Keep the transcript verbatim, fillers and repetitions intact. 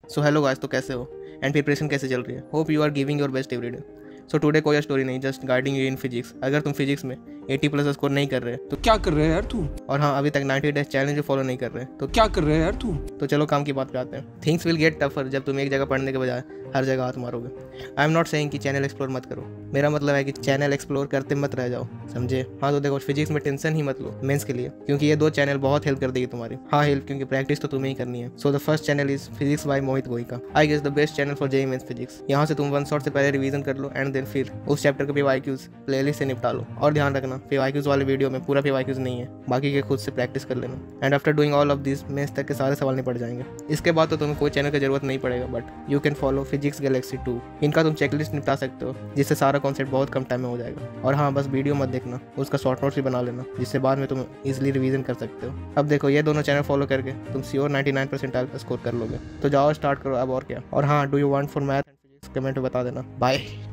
So hello guys, तो कैसे हो एंड प्रिपरेशन कैसे चल रही है? Hope you are giving your best every day. So today कोई स्टोरी नहीं, just guiding you in physics. अगर तुम फिजिक्स में अस्सी प्लस स्कोर नहीं कर रहे तो क्या कर रहे है यार तू? और हाँ, अभी तक नाइंटी डेज चैलेंज फॉलो नहीं कर रहे तो क्या कर रहे है यार तू? तो चलो काम की बात पे आते हैं। थिंग्स विल गेट टफर जब तुम एक जगह पढ़ने के बजाय हर जगह हाथ मारोगे। आई एम नॉट सेइंग कि चैनल एक्सप्लोर मत करो, मेरा मतलब है कि चैनल एक्सप्लोर करते मत रह जाओ, समझे? हाँ तो देखो, फिजिक्स में टेंशन ही मत लो मेंस के लिए, क्योंकि ये दो चैनल बहुत हेल्प कर देगी तुम्हारी। हाँ हेल्प, क्योंकि प्रैक्टिस तो तुम्हें ही करनी है। So the first channel is physics by Mohit गोइका। I guess the best channel for JEE mains physics. यहाँ से तुम वन शॉट से पहले रिवीजन कर लो एंड देन फिर उस चैप्टर के पीवाईक्यूज प्लेलिस्ट से निपटा लो। और ध्यान रखना, पीवाईक्यूज वाले वीडियो में पूरा पीवाईक्यूज नहीं है, बाकी के खुद से प्रैक्टिस कर लेना। And after doing all of this mains तक के सारे सवाल नहीं पड़ जाएंगे। इसके बाद तो तुम्हें कोई चैनल की जरूरत नहीं पड़ेगा, but you can follow Physics Galaxy too. इनका तुम चेकलिस्ट निपटा सकते हो, जिससे सारा कॉन्सेप्ट बहुत कम टाइम में हो जाएगा। और हाँ, बस वीडियो मत देखना, उसका शॉर्ट नोट्स भी बना लेना, जिससे बाद में तुम इजीली रिवीजन कर सकते हो। अब देखो, ये दोनों चैनल फॉलो करके तुम sure ninety nine percentile score कर लोगे। तो जाओ स्टार्ट करो अब, और क्या। और हाँ, do you want for math and physics comment में बता देना। बाय।